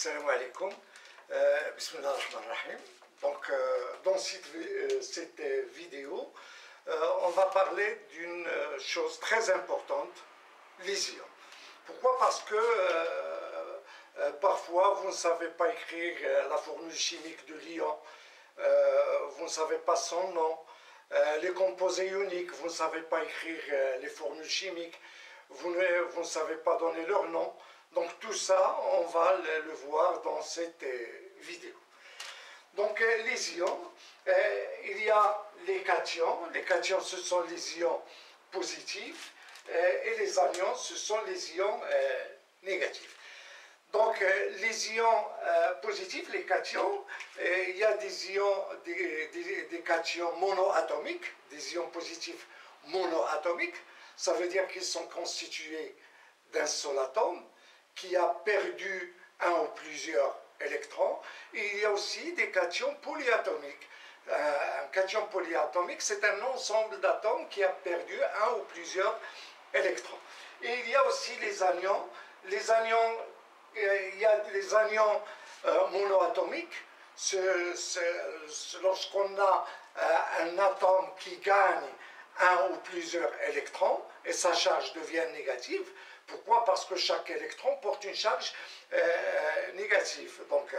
Assalamu alaikum. Bismillah ar-Rahman ar-Rahim. Donc, dans cette vidéo, on va parler d'une chose très importante, les ions. Pourquoi? Parce que parfois, vous ne savez pas écrire la formule chimique de l'ion, vous ne savez pas son nom, les composés ioniques, vous ne savez pas écrire les formules chimiques, vous ne savez pas donner leur nom. Donc tout ça, on va le voir dans cette vidéo. Donc les ions, il y a les cations. Les cations, ce sont les ions positifs et les anions, ce sont les ions négatifs. Donc les ions positifs, les cations, il y a des ions, des cations monoatomiques, des ions positifs monoatomiques. Ça veut dire qu'ils sont constitués d'un seul atome qui a perdu un ou plusieurs électrons. Et il y a aussi des cations polyatomiques. Un cation polyatomique, c'est un ensemble d'atomes qui a perdu un ou plusieurs électrons. Et il y a aussi les anions. Les anions, il y a les anions monoatomiques. Lorsqu'on a un atome qui gagne un ou plusieurs électrons et sa charge devient négative. Pourquoi? Parce que chaque électron porte une charge négative. Donc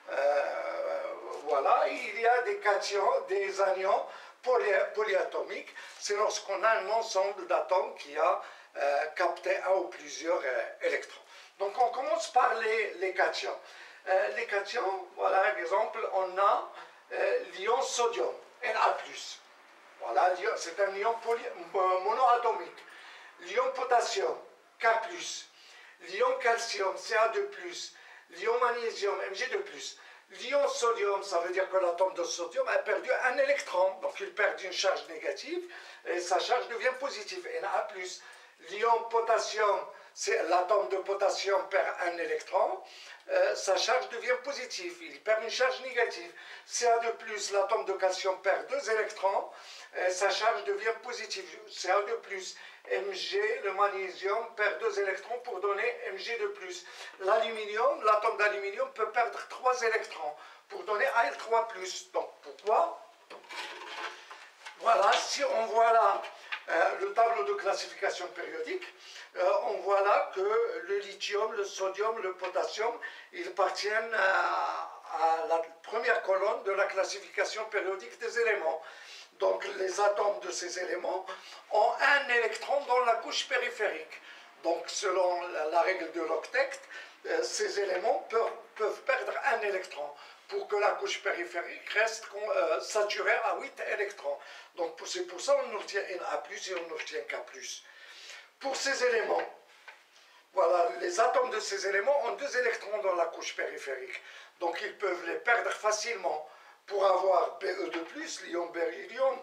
voilà, il y a des cations, des anions polyatomiques. C'est lorsqu'on a un ensemble d'atomes qui a capté un ou plusieurs électrons. Donc on commence par les cations. Les cations, voilà par exemple, on a l'ion sodium, Na+. Voilà, c'est un ion monoatomique. L'ion potassium, K+, l'ion calcium, Ca2+, l'ion magnésium, Mg2+. L'ion sodium, ça veut dire que l'atome de sodium a perdu un électron, donc il perd une charge négative et sa charge devient positive, Na+. L'ion potassium, l'atome de potassium perd un électron, sa charge devient positive, il perd une charge négative. Ca2+, l'atome de calcium perd 2 électrons, sa charge devient positive. Ca2+, Mg, le magnésium perd 2 électrons pour donner Mg2+. L'aluminium, l'atome d'aluminium peut perdre 3 électrons pour donner Al3+. Donc pourquoi? Voilà, si on voit là le tableau de classification périodique, on voit là que le lithium, le sodium, le potassium, ils appartiennent à la première colonne de la classification périodique des éléments. Donc les atomes de ces éléments ont un électron dans la couche périphérique. Donc selon la règle de l'octet, ces éléments peuvent perdre un électron pour que la couche périphérique reste saturée à 8 électrons. Donc c'est pour ça qu'on nous retient Na+, et on nous retient K+. Pour ces éléments, voilà, les atomes de ces éléments ont 2 électrons dans la couche périphérique. Donc ils peuvent les perdre facilement pour avoir Be2+, l'ion beryllium,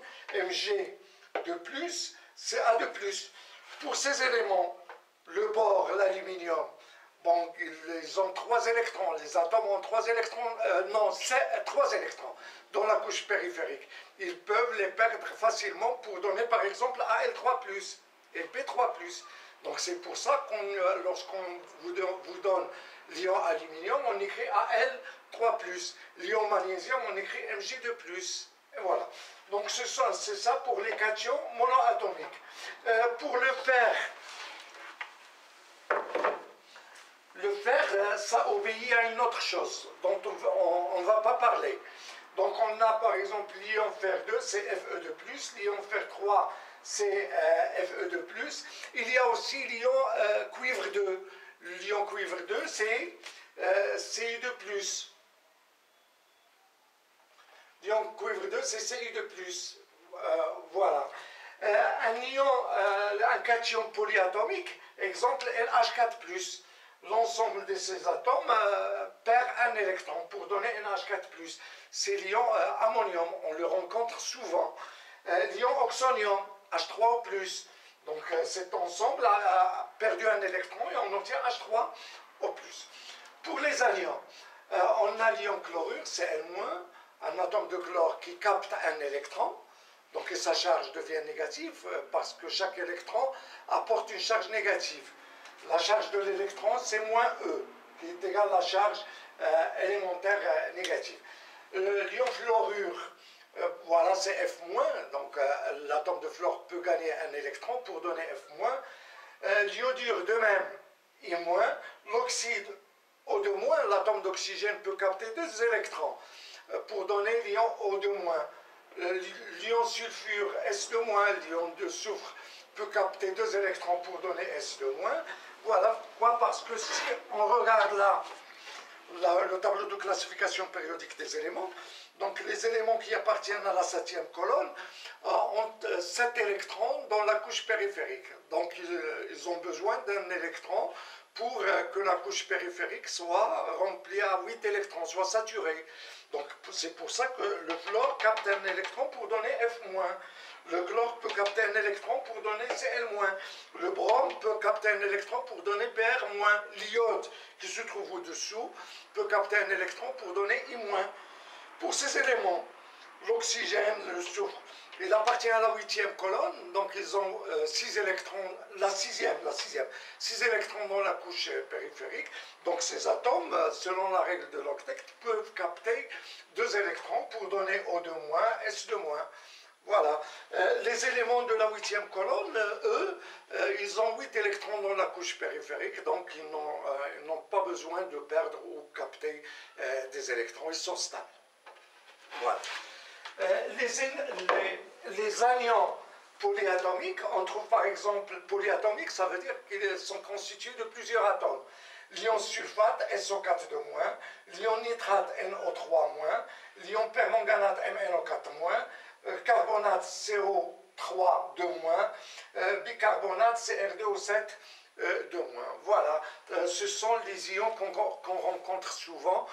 Mg2+, Ca2+. Pour ces éléments, le bore, l'aluminium, bon, ils ont 3 électrons, les atomes ont 3 électrons, c'est 3 électrons dans la couche périphérique. Ils peuvent les perdre facilement pour donner par exemple Al3+, et P3+. Donc c'est pour ça que lorsqu'on vous donne l'ion aluminium, on écrit Al3+. L'ion magnésium, on écrit Mg2+. Et voilà. Donc c'est ça pour les cations monoatomiques. Pour le fer, ça obéit à une autre chose dont on ne va pas parler. Donc on a par exemple l'ion fer2, c'est Fe2+, l'ion fer3, c'est Fe2+. Il y a aussi l'ion cuivre 2. L'ion cuivre 2, c'est Ci2+. L'ion cuivre 2, c'est Ci2+. Voilà. Un cation polyatomique, exemple NH4+. L'ensemble de ces atomes perd un électron pour donner NH4+. C'est l'ion ammonium, on le rencontre souvent. L'ion oxonium, H3O+. Donc cet ensemble a perdu un électron et on obtient H3O+. Pour les anions, on a l'ion chlorure, c'est N-, un atome de chlore qui capte un électron. Donc sa charge devient négative parce que chaque électron apporte une charge négative. La charge de l'électron, c'est -E, qui est égale à la charge élémentaire négatif. L'ion fluorure, voilà, c'est F-, donc l'atome de fluor peut gagner un électron pour donner F-. L'iodure de même, I-. L'oxyde O2-, l'atome d'oxygène peut capter 2 électrons pour donner l'ion O2-. L'ion sulfure S2-, l'ion de soufre peut capter 2 électrons pour donner S2-. Voilà pourquoi, parce que si on regarde là le tableau de classification périodique des éléments, donc les éléments qui appartiennent à la 7e colonne ont 7 électrons dans la couche périphérique. Donc ils ont besoin d'un électron pour que la couche périphérique soit remplie à 8 électrons, soit saturée. Donc c'est pour ça que le fluor capte un électron pour donner F-. Le chlore peut capter un électron pour donner Cl-. Le brome peut capter un électron pour donner Br-. L'iode, qui se trouve au-dessous, peut capter un électron pour donner I-. Pour ces éléments, l'oxygène, le soufre, il appartient à la 8e colonne, donc ils ont 6 électrons, la 6e, 6 électrons dans la couche périphérique. Donc ces atomes, selon la règle de l'octet, peuvent capter 2 électrons pour donner O2-, S2-. Voilà. Les éléments de la 8e colonne, eux, ils ont 8 électrons dans la couche périphérique, donc ils n'ont pas besoin de perdre ou capter des électrons, ils sont stables. Voilà. Les anions polyatomiques, on trouve par exemple polyatomiques, ça veut dire qu'ils sont constitués de plusieurs atomes. L'ion sulfate SO4-, l'ion nitrate NO3-, l'ion permanganate MnO4-, carbonate CO3-, bicarbonate CR2O7-. Voilà, ce sont les ions qu'on rencontre souvent.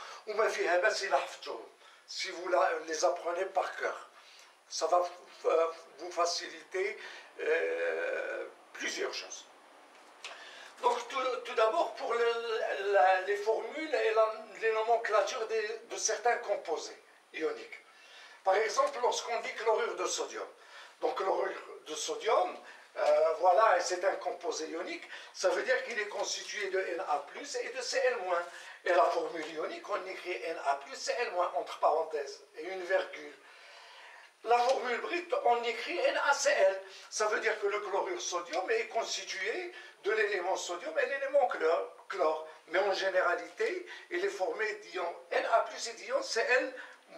Si vous les apprenez par cœur, ça va vous faciliter plusieurs choses. Donc tout d'abord pour les formules et les nomenclatures de certains composés ioniques. Par exemple, lorsqu'on dit chlorure de sodium, donc chlorure de sodium, voilà, c'est un composé ionique, ça veut dire qu'il est constitué de Na+ et de Cl-. Et la formule ionique, on écrit Na+, Cl- entre parenthèses et une virgule. La formule brute, on écrit NaCl. Ça veut dire que le chlorure sodium est constitué de l'élément sodium et l'élément chlore. Mais en généralité, il est formé d'ions Na+ et d'ions Cl-.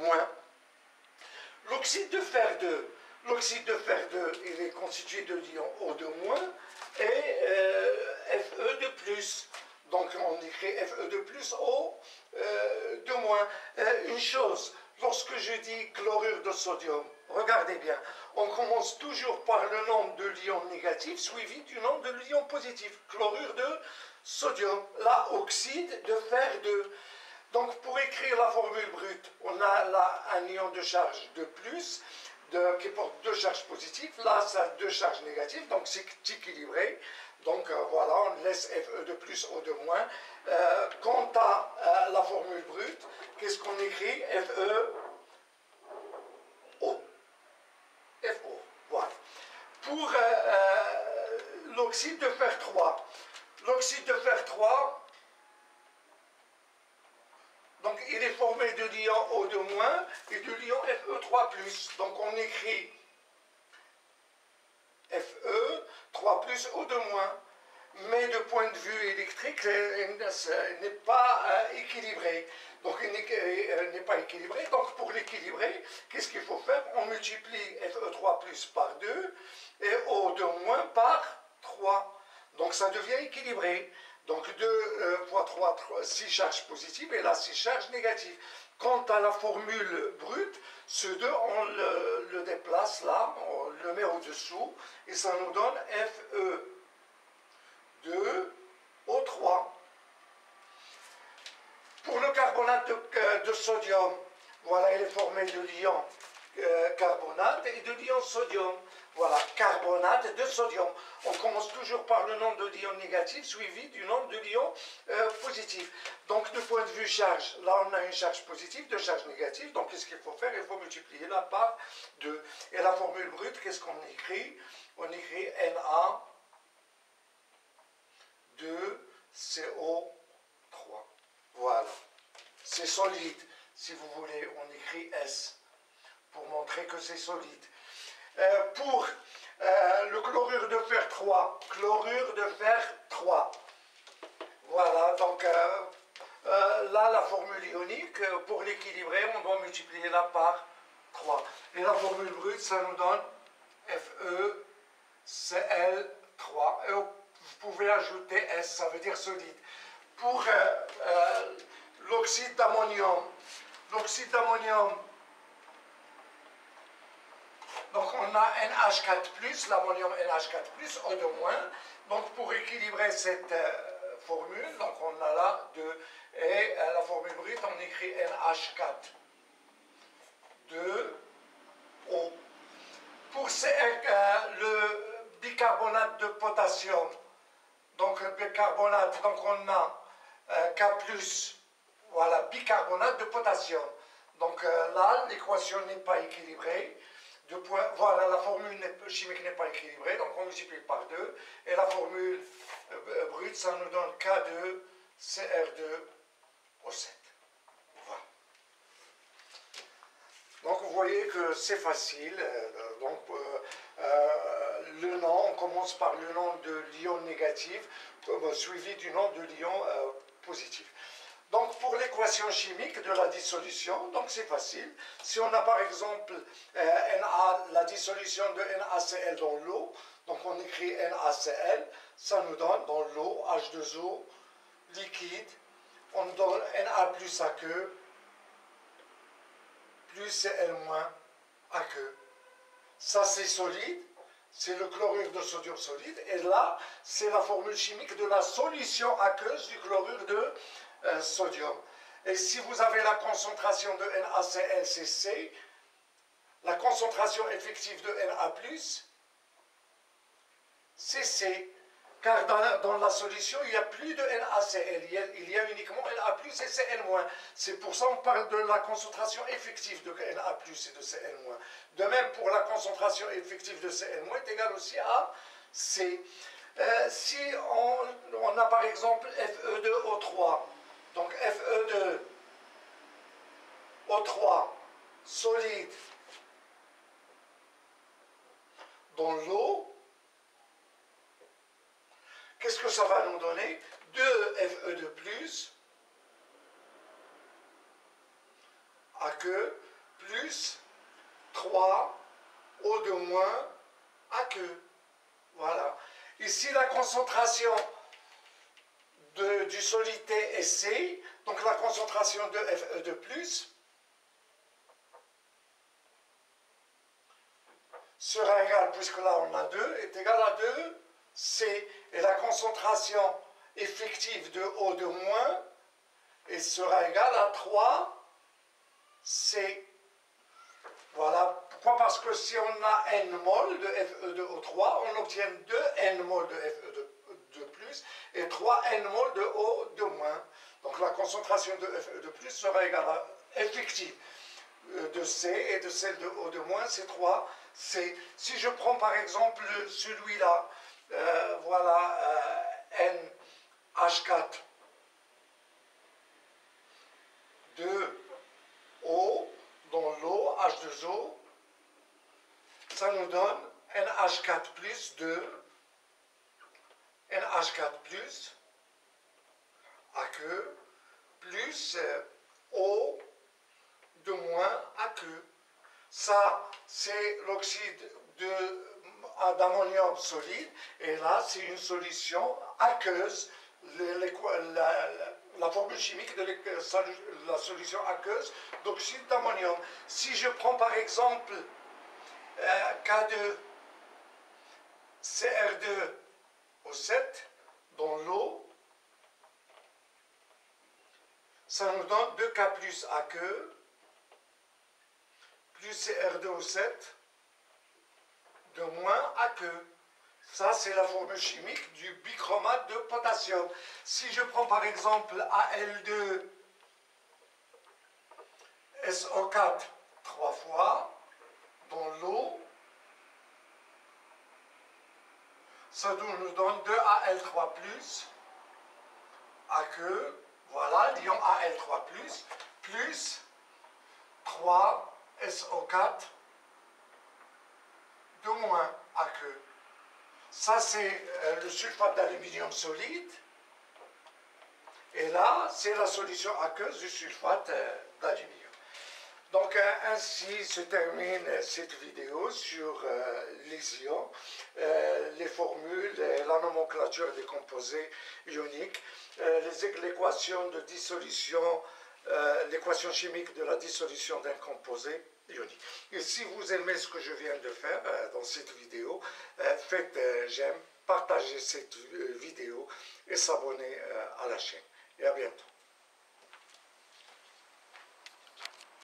L'oxyde de fer 2. L'oxyde de fer 2, il est constitué de l'ion O2- et Fe2+. Donc on écrit Fe2+, O2-. Une chose, lorsque je dis chlorure de sodium, regardez bien, on commence toujours par le nombre de l'ion négatif suivi du nombre de l'ion positif. Chlorure de sodium, là, oxyde de fer 2. Donc pour écrire la formule brute, on a là un ion de charge de plus, qui porte 2 charges positives, là ça a 2 charges négatives, donc c'est équilibré. Donc voilà, on laisse Fe2+, O2-. Quant à la formule brute, qu'est-ce qu'on écrit? FeO. FO, voilà. Pour l'oxyde de fer 3, l'oxyde de fer 3, donc il est formé de l'ion O2- et de l'ion Fe3+. Donc on écrit Fe3+, O2-. Mais de point de vue électrique, il n'est pas équilibré. Donc il n'est pas équilibré. Donc pour l'équilibrer, qu'est-ce qu'il faut faire? On multiplie Fe3+ par 2 et O2- par 3. Donc ça devient équilibré. Donc 2 fois 3, 6 charges positives et là 6 charges négatives. Quant à la formule brute, ce 2, on le déplace là, on le met au-dessous et ça nous donne Fe2O3. Pour le carbonate de sodium, voilà, il est formé de l'ion carbonate et de l'ion sodium. Voilà, carbonate de sodium. On commence toujours par le nombre de l'ions négatif suivi du nombre de l'ions positifs. Donc, de point de vue charge, là on a une charge positive, 2 charges négatives. Donc, qu'est-ce qu'il faut faire? Il faut multiplier là par 2. Et la formule brute, qu'est-ce qu'on écrit? On écrit Na2CO3. Voilà. c'est solide. Si vous voulez, on écrit S pour montrer que c'est solide. Pour le chlorure de fer 3, chlorure de fer 3. Voilà, donc là, la formule ionique, pour l'équilibrer, on doit multiplier la par 3. Et la formule brute, ça nous donne FeCl3. Et vous pouvez ajouter S, ça veut dire solide. Pour l'oxyde d'ammonium, donc on a NH4+, l'ammonium NH4+, O2-. Donc pour équilibrer cette formule, donc on a là 2. Et la formule brute, on écrit NH4, 2O. Pour le bicarbonate de potassium, donc le bicarbonate, donc on a K+, voilà, bicarbonate de potassium. Donc là, l'équation n'est pas équilibrée. Voilà, la formule chimique n'est pas équilibrée, donc on multiplie par 2. Et la formule brute, ça nous donne K2CR2O7. Voilà. Donc vous voyez que c'est facile. Le nom, on commence par le nom de l'ion négatif, suivi du nom de l'ion positif. Donc pour l'équation chimique de la dissolution, donc c'est facile. Si on a par exemple la dissolution de NaCl dans l'eau, donc on écrit NaCl, ça nous donne dans l'eau H2O liquide, on donne Na plus aqueux plus Cl moins aqueux. Ça c'est solide, c'est le chlorure de sodium solide, et là c'est la formule chimique de la solution aqueuse du chlorure de sodium. Et si vous avez la concentration de NaCl, c'est C, la concentration effective de Na+, c'est C, car dans la solution, il n'y a plus de NaCl, il y a uniquement Na+, et Cl-. C'est pour ça qu'on parle de la concentration effective de Na+, et de Cl-. De même, pour la concentration effective de Cl- est égale aussi à C. Si on a par exemple Fe2O3, donc Fe2O3 solide dans l'eau, qu'est-ce que ça va nous donner? 2 Fe2+, aqueux, plus 3 O2- aqueux. Voilà. Ici, la concentration du solide T est C, donc la concentration de Fe2+, sera égale, puisque là on a 2, est égale à 2 C. Et la concentration effective de O2- et sera égale à 3 C. Voilà. Pourquoi? Parce que si on a N mol de Fe2O3, on obtient 2 N mol de Fe2+ et 3 N mol de O2-. Donc la concentration de Fe2+ sera égale à effective de C, et de celle de O2-, c'est 3 C. Si je prends par exemple celui-là, voilà, NH4, 2O, dans l'eau, H2O, ça nous donne NH4 plus 2, NH4 plus aqueux, plus O de moins aqueux. Ça, c'est l'oxyde d'ammonium solide, et là, c'est une solution aqueuse. La formule chimique de la solution aqueuse d'oxyde d'ammonium. Si je prends par exemple K2 CR2O7 dans l'eau, ça nous donne 2K plus aqueux plus CR2O7 de moins aqueux. Ça, c'est la formule chimique du bichromate de potassium. Si je prends par exemple Al2SO4 3 fois dans l'eau, ça nous donne 2Al3+, aqueux, voilà, l'ion Al3+, plus 3 SO4 de moins aqueux. Ça, c'est le sulfate d'aluminium solide. Et là, c'est la solution aqueuse du sulfate d'aluminium. Donc, ainsi se termine cette vidéo sur les ions, les formules, la nomenclature des composés ioniques, l'équation de dissolution, l'équation chimique de la dissolution d'un composé ionique. Et si vous aimez ce que je viens de faire dans cette vidéo, faites j'aime, partagez cette vidéo et s'abonnez à la chaîne. Et à bientôt.